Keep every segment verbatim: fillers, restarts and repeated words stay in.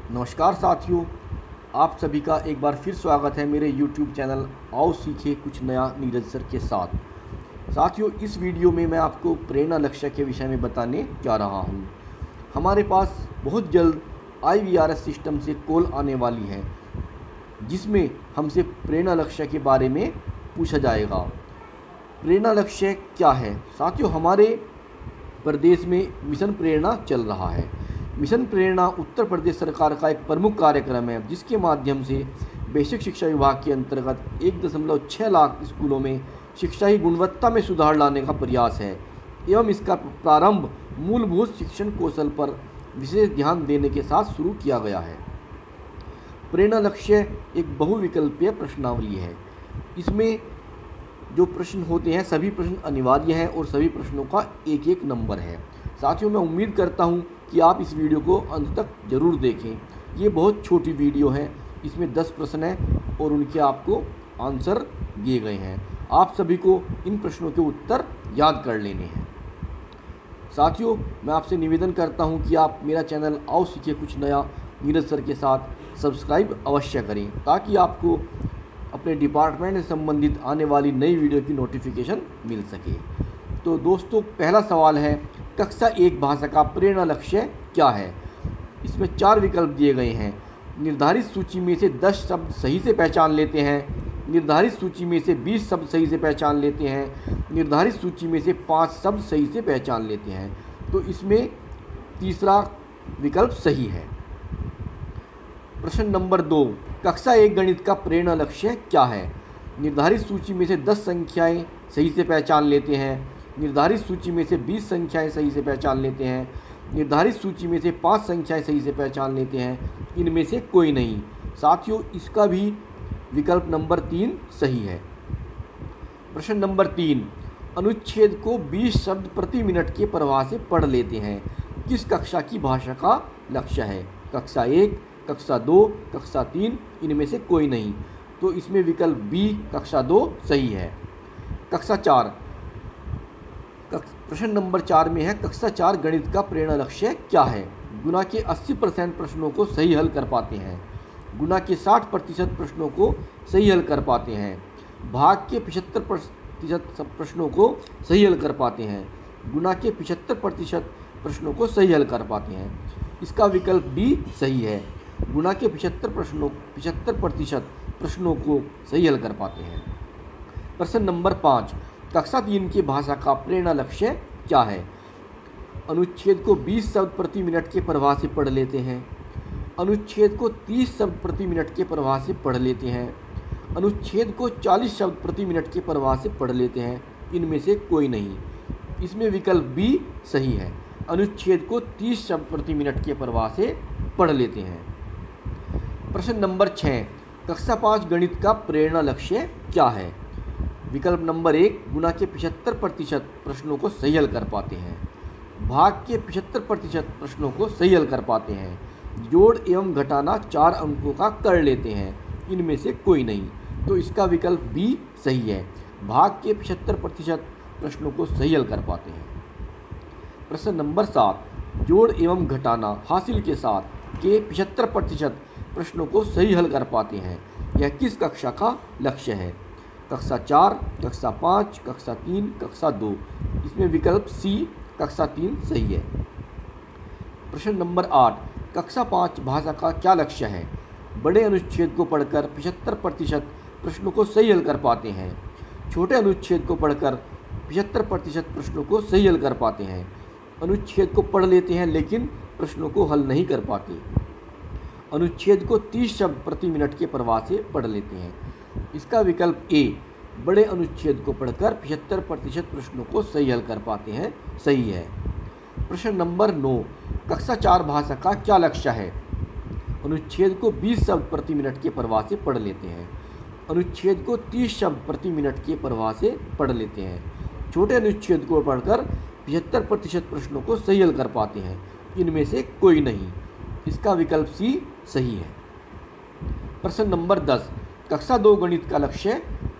नमस्कार साथियों, आप सभी का एक बार फिर स्वागत है मेरे यूट्यूब चैनल आओ सीखे कुछ नया नीरज सर के साथ। साथियों, इस वीडियो में मैं आपको प्रेरणा लक्ष्य के विषय में बताने जा रहा हूं। हमारे पास बहुत जल्द I V R S system से कॉल आने वाली है, जिसमें हमसे प्रेरणा लक्ष्य के बारे में पूछा जाएगा। प्रेरणा लक्ष्य क्या है? साथियों, हमारे प्रदेश में मिशन प्रेरणा चल रहा है। मिशन प्रेरणा उत्तर प्रदेश सरकार का एक प्रमुख कार्यक्रम है, जिसके माध्यम से बेसिक शिक्षा विभाग के अंतर्गत एक दशमलव छः लाख स्कूलों में शिक्षा की गुणवत्ता में सुधार लाने का प्रयास है एवं इसका प्रारंभ मूलभूत शिक्षण कौशल पर विशेष ध्यान देने के साथ शुरू किया गया है। प्रेरणा लक्ष्य एक बहुविकल्पीय प्रश्नावली है। इसमें जो प्रश्न होते हैं सभी प्रश्न अनिवार्य हैं और सभी प्रश्नों का एक एक नंबर है। साथियों, मैं उम्मीद करता हूं कि आप इस वीडियो को अंत तक ज़रूर देखें। ये बहुत छोटी वीडियो है, इसमें दस प्रश्न हैं और उनके आपको आंसर दिए गए हैं। आप सभी को इन प्रश्नों के उत्तर याद कर लेने हैं। साथियों, मैं आपसे निवेदन करता हूं कि आप मेरा चैनल आओ सीखे कुछ नया नीरज सर के साथ सब्सक्राइब अवश्य करें, ताकि आपको अपने डिपार्टमेंट से संबंधित आने वाली नई वीडियो की नोटिफिकेशन मिल सके। तो दोस्तों, पहला सवाल है, कक्षा एक भाषा का प्रेरणा लक्ष्य क्या है? इसमें चार विकल्प दिए गए हैं। निर्धारित सूची में से दस शब्द सही से पहचान लेते हैं, निर्धारित सूची में से बीस शब्द सही से पहचान लेते हैं, निर्धारित सूची में से पाँच शब्द सही से पहचान लेते हैं। तो इसमें तीसरा विकल्प सही है। प्रश्न नंबर दो, कक्षा एक गणित का प्रेरणा लक्ष्य क्या है? निर्धारित सूची में से दस संख्याएं सही से पहचान लेते हैं, निर्धारित सूची में से बीस संख्याएं सही से पहचान लेते हैं, निर्धारित सूची में से पाँच संख्याएं सही से पहचान लेते हैं, इनमें से कोई नहीं। साथियों, इसका भी विकल्प नंबर तीन सही है। प्रश्न नंबर तीन, अनुच्छेद को बीस शब्द प्रति मिनट के प्रवाह से पढ़ लेते हैं, किस कक्षा की भाषा का लक्ष्य है? कक्षा एक, कक्षा दो, कक्षा तीन, इनमें से कोई नहीं। तो इसमें विकल्प बी कक्षा दो सही है। कक्षा चार, प्रश्न नंबर चार में है, कक्षा चार गणित का प्रेरणा लक्ष्य क्या है? गुणा के अस्सी परसेंट प्रश्नों को सही हल कर पाते हैं, गुणा के साठ प्रतिशत प्रश्नों को सही हल कर पाते हैं, भाग के पचहत्तर प्रतिशत प्रश्नों को सही हल कर पाते हैं, गुणा के पचहत्तर प्रतिशत प्रश्नों को सही हल कर पाते हैं। इसका विकल्प डी सही है। गुणा के पचहत्तर प्रश्नों पचहत्तर प्रतिशत प्रश्नों को सही हल कर पाते हैं। प्रश्न नंबर पाँच, कक्षा तीन की भाषा का प्रेरणा लक्ष्य क्या है? अनुच्छेद को बीस शब्द प्रति मिनट के प्रवाह से पढ़ लेते हैं, अनुच्छेद को तीस शब्द प्रति मिनट के प्रवाह से पढ़ लेते हैं, अनुच्छेद को चालीस शब्द प्रति मिनट के प्रवाह से पढ़ लेते हैं, इनमें से कोई नहीं। इसमें विकल्प बी सही है। अनुच्छेद को तीस शब्द प्रति मिनट के प्रवाह से पढ़ लेते हैं। प्रश्न नंबर छः, कक्षा पाँच गणित का प्रेरणा लक्ष्य क्या है? विकल्प नंबर एक, गुणा के पचहत्तर प्रतिशत प्रश्नों को सही हल कर पाते हैं, भाग के पचहत्तर प्रतिशत प्रश्नों को सही हल कर पाते हैं, जोड़ एवं घटाना चार अंकों का कर लेते हैं, इनमें से कोई नहीं। तो इसका विकल्प बी सही है। भाग के पचहत्तर प्रतिशत प्रश्नों को सही हल कर पाते हैं। प्रश्न नंबर सात, जोड़ एवं घटाना हासिल के साथ के पचहत्तर प्रतिशत प्रश्नों को सही हल कर पाते हैं, यह किस कक्षा का लक्ष्य है? कक्षा चार, कक्षा पाँच, कक्षा तीन, कक्षा दो। इसमें विकल्प सी कक्षा तीन सही है। प्रश्न नंबर आठ, कक्षा पाँच भाषा का क्या लक्ष्य है? बड़े अनुच्छेद को पढ़कर पचहत्तर प्रतिशत प्रश्नों को सही हल कर पाते हैं, छोटे अनुच्छेद को पढ़कर पचहत्तर प्रतिशत प्रश्नों को सही हल कर पाते हैं, अनुच्छेद को पढ़ लेते हैं लेकिन प्रश्नों को हल नहीं कर पाते, अनुच्छेद को तीस शब्द प्रति मिनट के प्रवाह से पढ़ लेते हैं। इसका विकल्प ए, बड़े अनुच्छेद को पढ़कर पचहत्तर प्रतिशत प्रश्नों को सही हल कर पाते हैं, सही है। प्रश्न नंबर नौ, कक्षा चार भाषा का क्या लक्ष्य है? अनुच्छेद को बीस शब्द प्रति मिनट के प्रवाह से पढ़ लेते हैं, अनुच्छेद को तीस शब्द प्रति मिनट के प्रवाह से पढ़ लेते हैं, छोटे अनुच्छेद को पढ़कर पचहत्तर प्रतिशत प्रश्नों को सही हल कर पाते हैं, इनमें से कोई नहीं। इसका विकल्प सी सही है। प्रश्न नंबर दस, कक्षा दो गणित का लक्ष्य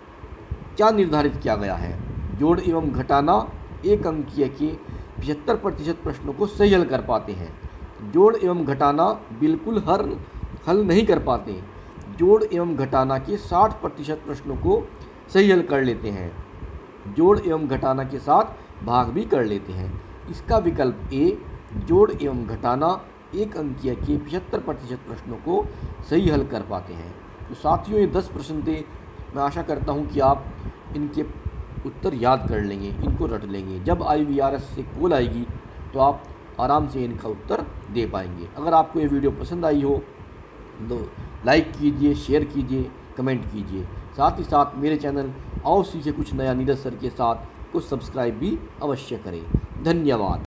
क्या निर्धारित किया गया है? जोड़ एवं घटाना एक अंकीय के पचहत्तर प्रतिशत प्रश्नों को सही हल कर पाते हैं, जोड़ एवं घटाना बिल्कुल हर हल नहीं कर पाते। जोड़ एवं घटाना के साठ प्रतिशत प्रश्नों को सही हल कर लेते हैं। जोड़ एवं घटाना के साथ भाग भी कर लेते हैं। इसका विकल्प ए, जोड़ एवं घटाना एक अंकीय के पचहत्तर प्रतिशत प्रश्नों को सही हल कर पाते हैं। तो साथियों, ये दस प्रश्न थे। मैं आशा करता हूँ कि आप इनके उत्तर याद कर लेंगे, इनको रट लेंगे। जब आई वी आर एस से कॉल आएगी तो आप आराम से इनका उत्तर दे पाएंगे। अगर आपको ये वीडियो पसंद आई हो तो लाइक कीजिए, शेयर कीजिए, कमेंट कीजिए। साथ ही साथ मेरे चैनल आओ सीखे कुछ नया नीरज सर के साथ को सब्सक्राइब भी अवश्य करें। धन्यवाद।